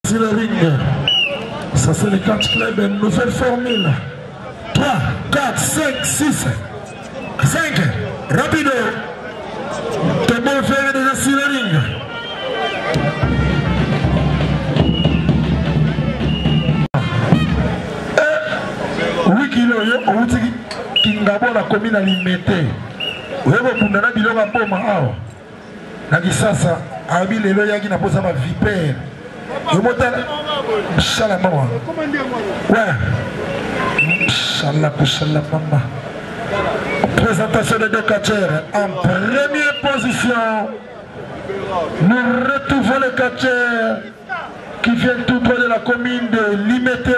C'est le ring. Ça c'est les 4 clubs, une nouvelle formule. 3, 4, 5, 6, 5. Rapido. Tout le monde fait déjà sur le ring. Oui, kilo, on dit qu'il n'y a pas la commune à limiter. Vous avez un bilon à Boma. Nagisasa, Abi Lelo Yagi n'a pas sa vipère. Et moi, Inch'Allah, maman. Ouais. Inch'Allah, maman. Présentation des deux catcheurs. En première position, nous retrouvons le catcheur qui vient tout droit de la commune de Limité.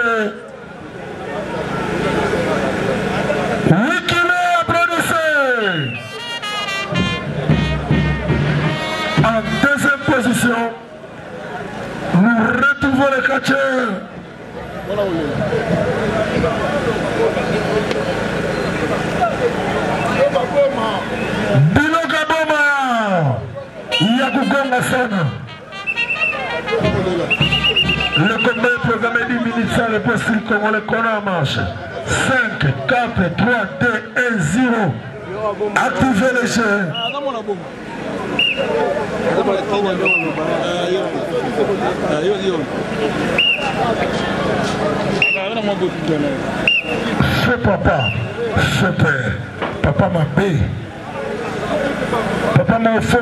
Oui, qui est applaudissé. En deuxième position, nous retrouvons le catcheur. Biloga Boma Yakugonga Sana. Le combat est programmé 10 minutes sans le poste comme le connaît en marche. 5, 4, 3, 2, 1, 0. Activez le jeu. Fais papa, fais père, papa m'a payé. Papa m'a fou.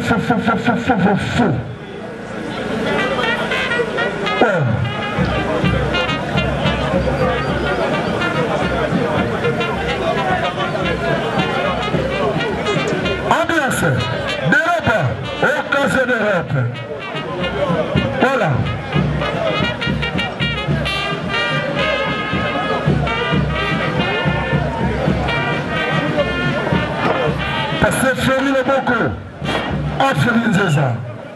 Ambiance d'Europe, au cas d'Europe. Voilà. C'est Ferry le Boko. Ah, Ferry Nzeza.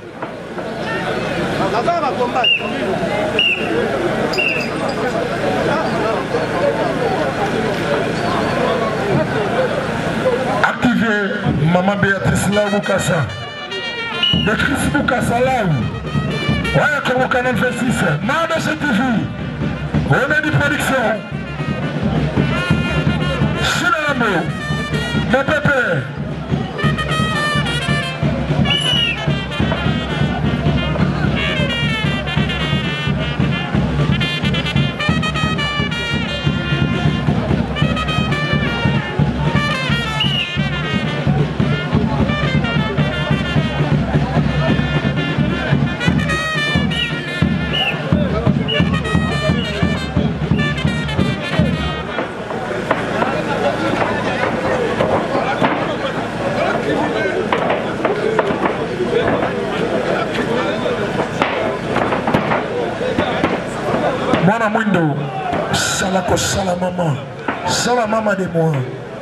Activez Maman Béatrice Laoukassa. Béatrice Boukassa là. Ouais, comme au canal 26. Manda TV. On a des productions. Chinalamo. Mon pépé. Mwana Mwindo, salako sala mama de moi.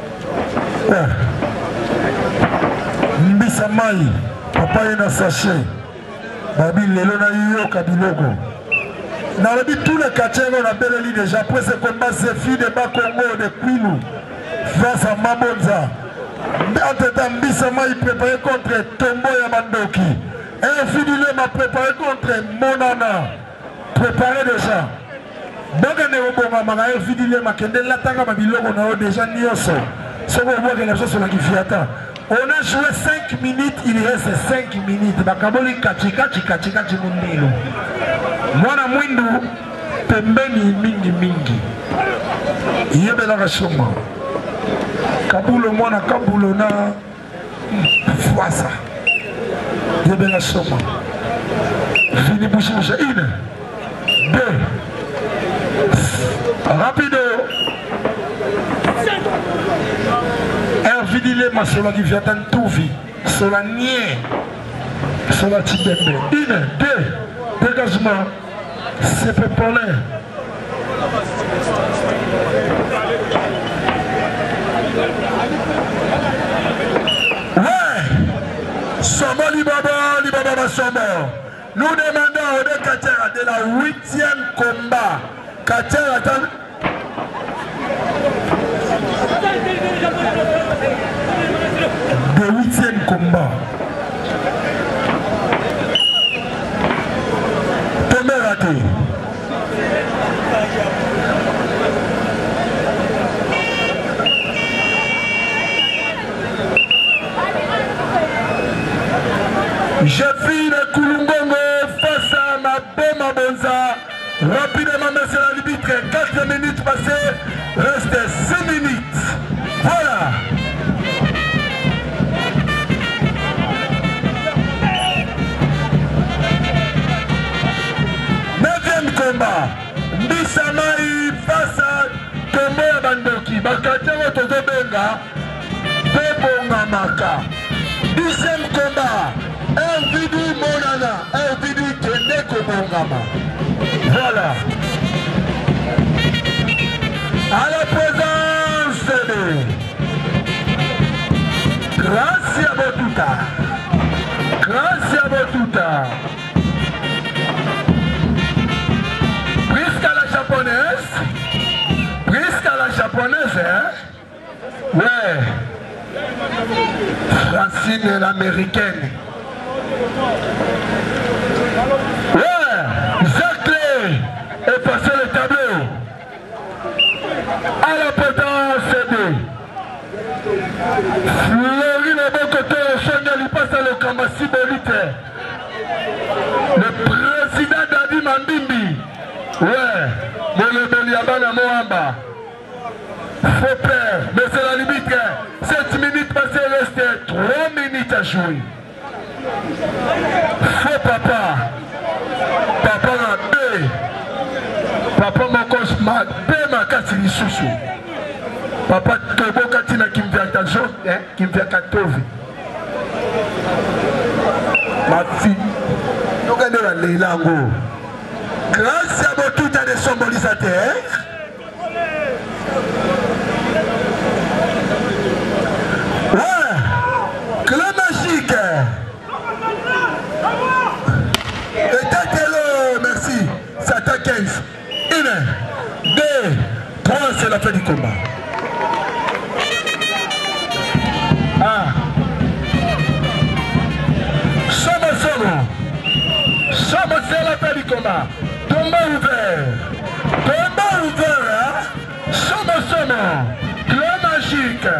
Mbisa mai, papa yena sachet. Babi lelo na yoka bilogo. Dans le but, tous les quartiers on a belé déjà après ce combat Zéfi de Bakongo de Kwilu face à Mabonza. Entre-temps, Mbisa mai préparé contre Tombo Yamandoki. Et Fidile m'a préparé contre Monana. Préparé déjà. Donc, on a vidéo makende latanga mabiloko na déjà nioso. C'est pour voir que les choses sont là qui fiata. On a joué 5 minutes, il reste 5 minutes. Bakaboli kachika chimundilo. Mwana Mwindo pembeni mingi. Yebela rashoma. Kabulo mwana kabulo na fwasa. Yebela shoma. Fini bouche 1, 2. Rapido. Ervidile Masola qui vient en tout vie. Sola nier. Sola Tibembe. 1, 2. Dégagement. C'est pépolé. Ouais. Somo Libaba Somo. Nous demandons aux deux Katera de la 8e combat. Katera attend. Le 8e combat. Tomera Raté. Jeffine Kulungongo face à Maboma Bonza. Rapidement, monsieur l'arbitre, 4 minutes passées, reste 6 minutes. Voilà. Neuvième combat. Bissamai face à Tombo Bandoki. Bakatero Tozobenga. Tobonga Maka. 10e combat. Elvidi Monana, Elvidi Kendeko Bongama. Voilà. À la présence de Gracia Botuta. Gracia Botuta. Prisca la japonaise. Prisca la japonaise, hein? Ouais. Francine l'américaine. Ouais, Jacques est passé le tableau à la potence de Fleury le bon côté, Chanel il passe à le Kamassi Bolite, le président Dadi Mambimbi, ouais, le Beliabana Moamba, faux père, mais c'est la limite, 7 minutes passées, reste 3 minutes à jouer. Faux papa. Papa na B. Papa makos ma B makasi lisusu. Papa tobo katina kimviaka jo, kimviaka tovi. Ma fille. Nogande la leilango. Grâce à vous tout à des symbolisateurs. Ouais. Clé magique. Merci. Ça t'a 15. 1, 2, 3, c'est la fin du combat. Ah. Somo, c'est la fin du combat. Combat ouvert. Combat ouvert, hein. Somo. Clé magique.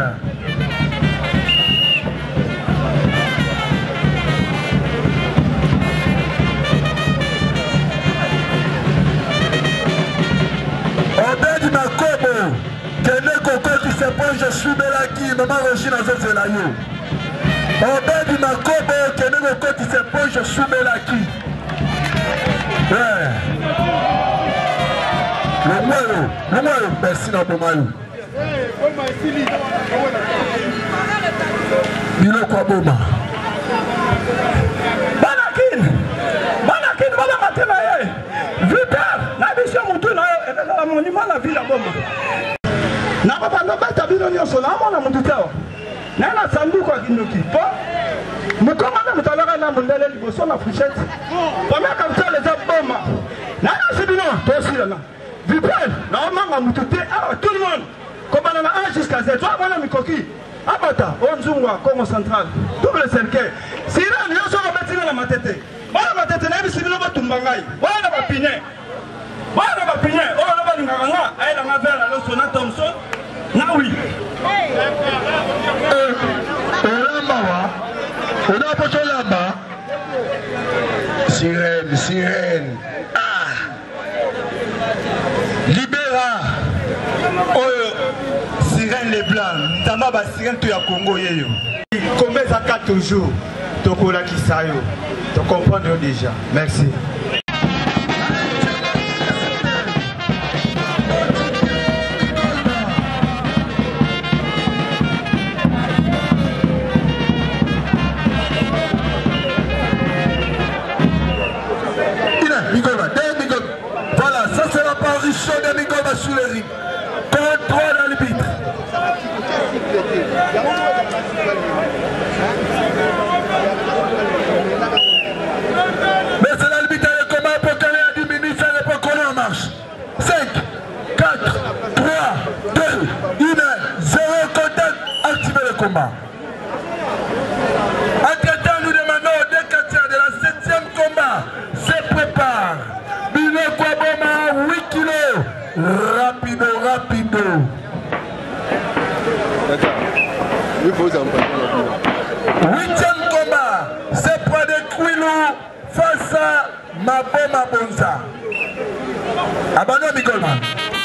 Obed Makobo, Kene Koko qui se pose, je suis Belaki, maman Rochine à Zelayo. Obed Makobo, Kene Koko qui se pose, je suis Belaki. Ouais. Le moyo, merci Nabomayou. Bilo Kwaboma. Banakin, Baba Matemaye. Viper, la mission Moutou, la monument, la ville à Boma. N'a pas de bâtiment, nyonso, la mona Moutouta. N'a la sandu quoi qui nous quitte pas. Mais comment on a l'air d'un modèle de son Africhette? Première capitale les Boma. N'a pas de bâtiment, toi aussi là. Viper, normalement, Moutouté, tout le monde. Comme on a 1 jusqu'à 7, toi, on a mis coquille. Abata, Onzungwa, Congo central, double cercueil. Si là, nous sommes bâtis dans ma tête. Voilà ma tête, n'a pas de Tumbangai. Voilà ma pignée. Voilà ma pignée. Oh, là, va nganga. Elle a ma verre, alors son Thompson. Na oui. On a pas de là-bas. Sirène. Ah. Libéra. Oh, Sirène les blancs. Tamba ba sirène to ya Congo yeyo. Combien ça 4 jours. Tokola Kisayo. Tu comprends déjà. Merci. Voilà, ça c'est la parution de Migoma sous les rings. Contrôle dans l'arbitre. Mais c'est l'arbitre de combat pour qu'elle ait 10 minutes, ça n'est pas qu'on en marche. 5, 4, 3, 2, 1, 0, contact, activez le combat. Entre-temps, nous demandons aux deux quartiers de la 7e combat se prépare. Rapido, rapido. Huitième combat, c'est près de Kwilou face à Maboma Bonza. Abandonne Nicolas.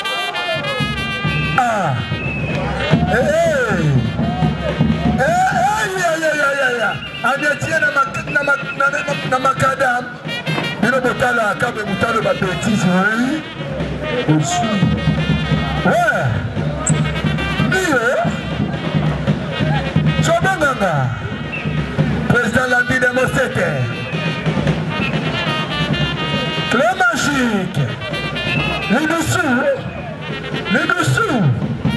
Ah. Aviatia na makadam. Bino botala kabe mutalo ba bêtise oui. Aussi. Ouais. Mio. Chobanga. Président Landi de Mosete. Le magique. Les dessous. Les dessous.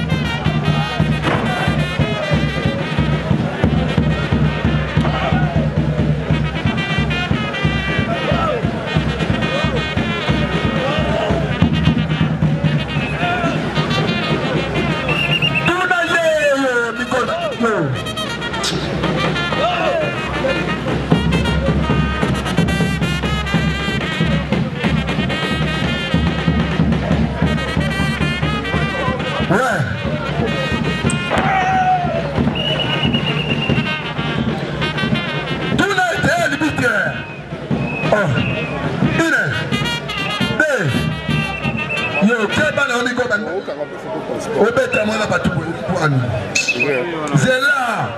Obeta mwana batu bwani Zela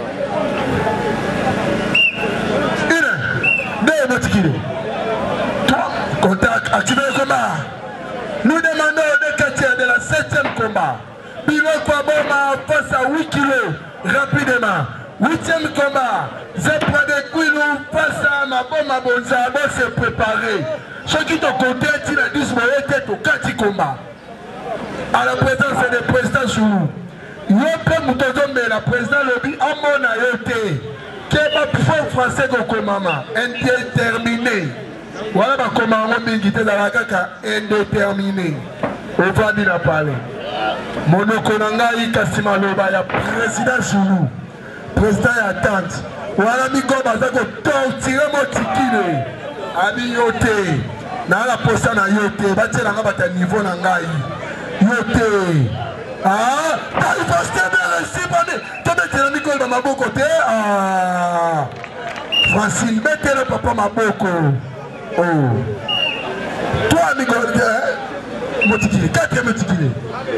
Ine Deye motikile Contact activé le combat. Nous demandons au décatier de la 7e combat Biloko Aboma face à 8 kilos rapidement 8e combat Zepra de Kwilou face à Maboma Bonza va se préparer ceux qui t'ont compté il a 10 mois au 4 combats à la présence des présidents sur nous. Yope Moutozo mais la présidente lobby à mon ayote qui est pas plus français que Komama indéterminé. Voilà ma commande mingité dans la caca indéterminé. On va dire la parler. Monokonanga Kasima Loba ya président sur nous. Président et attente. Voilà mi ko bazako tortire motikile. Abi yote. Na la posta na yote. Bati na ngaba ta niveau na ngai. Yote. Ah, il faut se faire ici, tu mets le Nicole dans ma côté. Ah, Francine, mettez le papa ma boko. Oh, toi, Nicole, Motikili, 4e Motikili.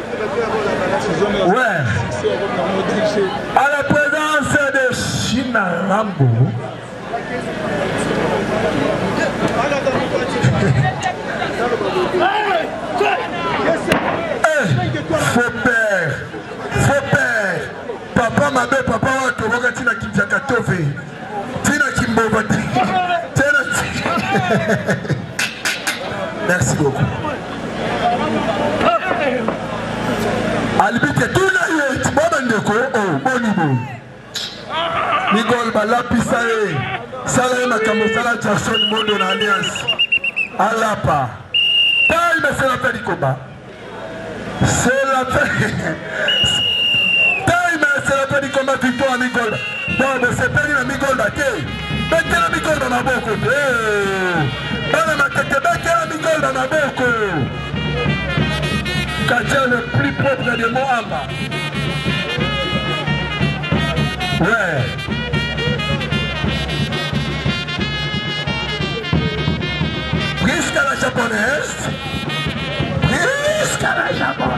Ouais. À la présence de China Rambo. Faux père, papa ma belle, papa wa toboka tina kimjaka tofe, tina kimbova tina. Merci beaucoup. Albite tout na yet, baba ndeko, oh, bonibo. Nicole balapisa e, sala makambo sala Jackson Mondo na Alliance. Alapa. Taille mais c'est la fin du combat. C'est la fin. Taille c'est la fin du combat victoire Nicole. Bon, mais c'est perdu la Nicole battée. Mettez la Nicole dans ma boko. Dans ma tête, mettez la Nicole dans ma boko. Katia le plus propre de Mohamba. Ouais. Brisque à la japonaise. Brisque à la japonaise.